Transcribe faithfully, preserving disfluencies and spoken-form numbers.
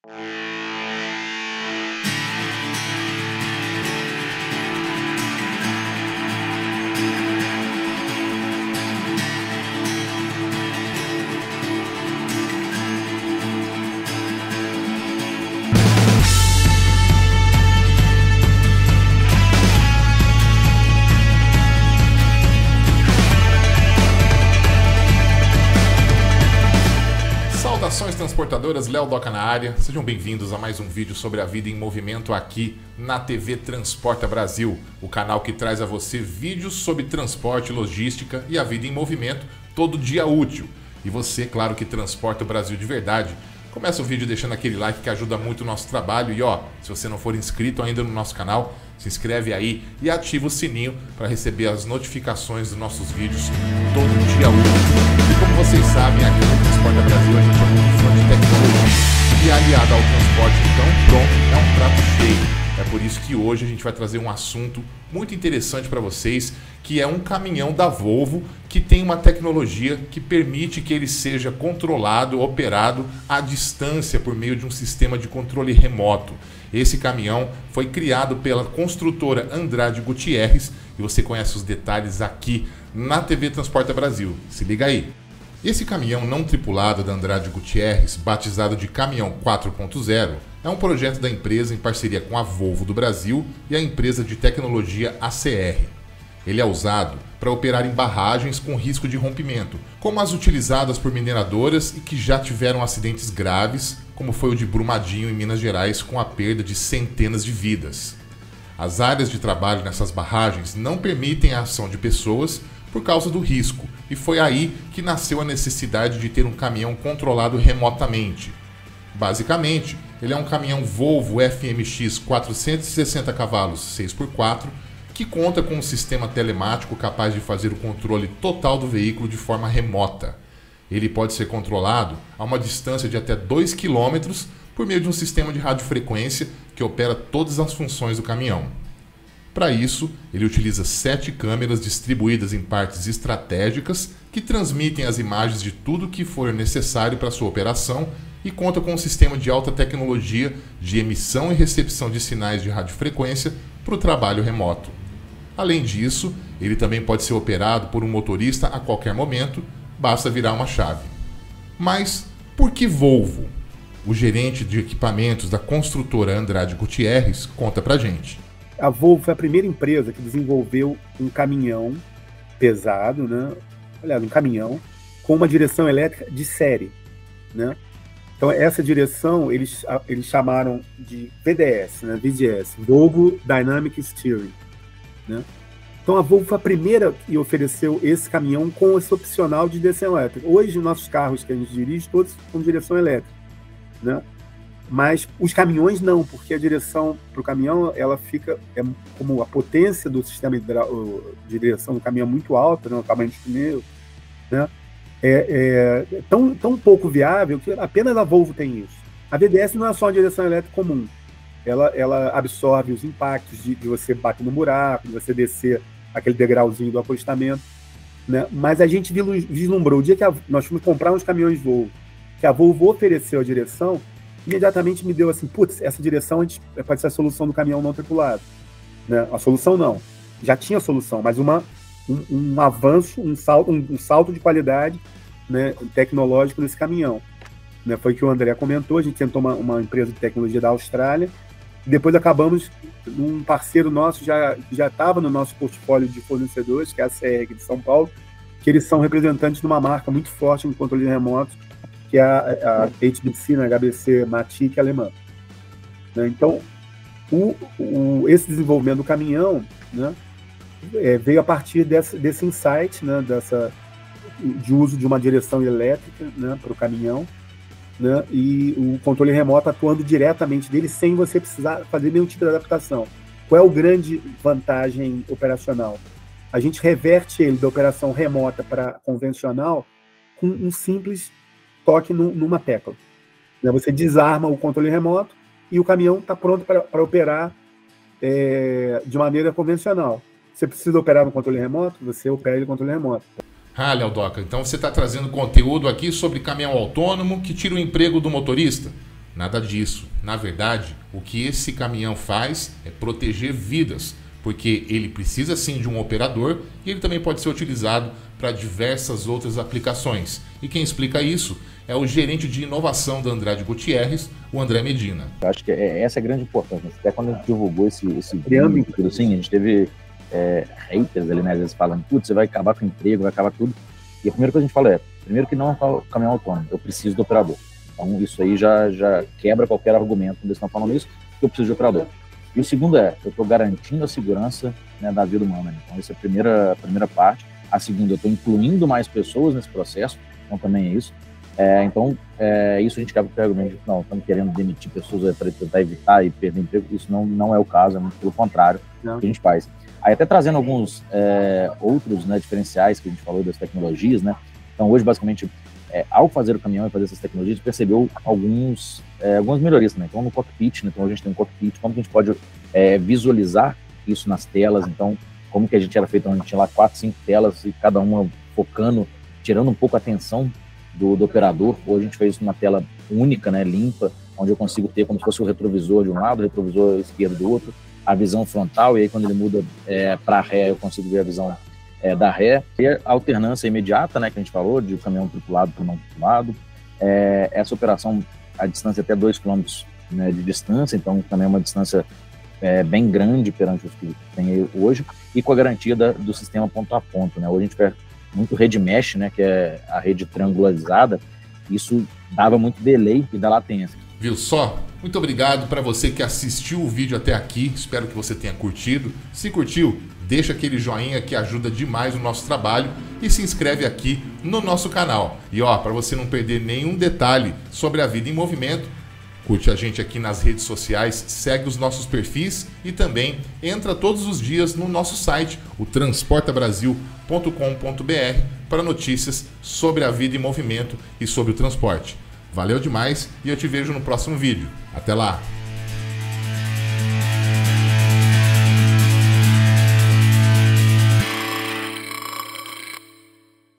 Saudações transportadoras, Léo Doca na área, sejam bem-vindos a mais um vídeo sobre a vida em movimento aqui na T V Transporta Brasil, o canal que traz a você vídeos sobre transporte, logística e a vida em movimento todo dia útil. E você, claro, que transporta o Brasil de verdade, começa o vídeo deixando aquele like que ajuda muito o nosso trabalho e ó, se você não for inscrito ainda no nosso canal, se inscreve aí e ativa o sininho para receber as notificações dos nossos vídeos todo dia útil. E como vocês sabem, aqui no Transporta Brasil a gente é muito fã de tecnologia e aliado ao transporte, então pronto, é um prato cheio. É por isso que hoje a gente vai trazer um assunto muito interessante para vocês, que é um caminhão da Volvo que tem uma tecnologia que permite que ele seja controlado, operado à distância por meio de um sistema de controle remoto. Esse caminhão foi criado pela construtora Andrade Gutierrez e você conhece os detalhes aqui na T V Transporta Brasil. Se liga aí! Esse caminhão não tripulado da Andrade Gutierrez, batizado de Caminhão quatro ponto zero, é um projeto da empresa em parceria com a Volvo do Brasil e a empresa de tecnologia A C R. Ele é usado para operar em barragens com risco de rompimento, como as utilizadas por mineradoras e que já tiveram acidentes graves, como foi o de Brumadinho, em Minas Gerais, com a perda de centenas de vidas. As áreas de trabalho nessas barragens não permitem a ação de pessoas por causa do risco, e foi aí que nasceu a necessidade de ter um caminhão controlado remotamente. Basicamente, ele é um caminhão Volvo F M X quatrocentos e sessenta cavalos seis por quatro, que conta com um sistema telemático capaz de fazer o controle total do veículo de forma remota. Ele pode ser controlado a uma distância de até dois quilômetros por meio de um sistema de radiofrequência que opera todas as funções do caminhão. Para isso, ele utiliza sete câmeras distribuídas em partes estratégicas que transmitem as imagens de tudo que for necessário para sua operação e conta com um sistema de alta tecnologia de emissão e recepção de sinais de radiofrequência para o trabalho remoto. Além disso, ele também pode ser operado por um motorista a qualquer momento, basta virar uma chave. Mas por que Volvo? O gerente de equipamentos da construtora Andrade Gutierrez conta pra gente. A Volvo foi a primeira empresa que desenvolveu um caminhão pesado, né? Aliás, um caminhão com uma direção elétrica de série, né? Então essa direção eles, eles chamaram de V D S, né? V D S, Volvo Dynamic Steering, né? Então a Volvo foi a primeira que ofereceu esse caminhão com esse opcional de direção elétrica. Hoje nossos carros que a gente dirige todos com direção elétrica, né? Mas os caminhões não, porque a direção para o caminhão ela fica é, como a potência do sistema de direção do caminhão é muito alta, né? O tamanho de pneu, né? É, é tão, tão pouco viável que apenas a Volvo tem isso. A V D S não é só uma direção elétrica comum, ela, ela absorve os impactos de, de você bater no buraco, de você descer aquele degrauzinho do acostamento, né? Mas a gente vislumbrou o dia que a, nós fomos comprar uns caminhões Volvo, que a Volvo ofereceu a direção, imediatamente me deu assim, putz, essa direção a gente, pode ser a solução do caminhão não tripulado, né? A solução não, já tinha solução, mas uma, um, um avanço, um salto, um, um salto de qualidade, né, tecnológico nesse caminhão, né? Foi o que o André comentou, a gente tentou uma, uma empresa de tecnologia da Austrália, e depois acabamos, um parceiro nosso já já estava no nosso portfólio de fornecedores, que é a C R de São Paulo, que eles são representantes de uma marca muito forte no controle remoto, que é a, a H B C, né, H B C Matic alemã, né? Então, o, o, esse desenvolvimento do caminhão, né, é, veio a partir desse, desse insight, né, dessa, de uso de uma direção elétrica, né, para o caminhão, né, e o controle remoto atuando diretamente dele sem você precisar fazer nenhum tipo de adaptação. Qual é o grande vantagem operacional? A gente reverte ele da operação remota para convencional com um simples toque no, numa tecla. Você desarma o controle remoto e o caminhão está pronto para operar é, de maneira convencional. Você precisa operar no controle remoto, você opera ele no controle remoto. Ah, Léo Doca, então você está trazendo conteúdo aqui sobre caminhão autônomo que tira o emprego do motorista? Nada disso. Na verdade, o que esse caminhão faz é proteger vidas, porque ele precisa sim de um operador e ele também pode ser utilizado para diversas outras aplicações. E quem explica isso é o gerente de inovação da Andrade Gutierrez, o André Medina. Eu acho que é, essa é a grande importância. Até quando a gente divulgou esse, esse vídeo, tudo assim, a gente teve é, haters ali, né, às vezes falando, putz, você vai acabar com o emprego, vai acabar tudo. E a primeira coisa que a gente fala é, primeiro que não é um caminhão autônomo, eu preciso do operador. Então isso aí já, já quebra qualquer argumento quando eles estão falando isso, que eu preciso de operador. E o segundo é, eu estou garantindo a segurança, né, da vida humana. Então essa é a primeira, a primeira parte. A segunda, eu estou incluindo mais pessoas nesse processo, então também é isso. É, então, é, isso a gente acaba com o argumento de não, estamos querendo demitir pessoas para tentar evitar e perder emprego. Isso não, não é o caso, é muito pelo contrário não. que a gente faz. Aí até trazendo alguns é, outros, né, diferenciais que a gente falou das tecnologias, né? Então hoje basicamente, é, ao fazer o caminhão e fazer essas tecnologias, a gente percebeu alguns, é, algumas melhorias também. Então no cockpit, né, então a gente tem um cockpit, como que a gente pode é, visualizar isso nas telas, então como que a gente era feito, a gente tinha lá quatro, cinco telas e cada uma focando, tirando um pouco a atenção Do, do operador. Hoje a gente fez isso numa tela única, né, limpa, onde eu consigo ter como se fosse o retrovisor de um lado, o retrovisor esquerdo do outro, a visão frontal, e aí quando ele muda é, para ré, eu consigo ver a visão é, da ré. E a alternância imediata, né, que a gente falou, de caminhão tripulado para não tripulado. É, essa operação, a distância até dois quilômetros, né, de distância, então também é uma distância é, bem grande perante os que tem hoje, e com a garantia da, do sistema ponto a ponto. Né? Hoje a gente quer muito rede mesh, né, que é a rede triangularizada, isso dava muito delay e da latência. Viu só? Muito obrigado para você que assistiu o vídeo até aqui, espero que você tenha curtido. Se curtiu, deixa aquele joinha que ajuda demais o nosso trabalho e se inscreve aqui no nosso canal. E ó, para você não perder nenhum detalhe sobre a vida em movimento, curte a gente aqui nas redes sociais, segue os nossos perfis e também entra todos os dias no nosso site, o transporta brasil ponto com ponto br, para notícias sobre a vida em movimento e sobre o transporte. Valeu demais e eu te vejo no próximo vídeo. Até lá!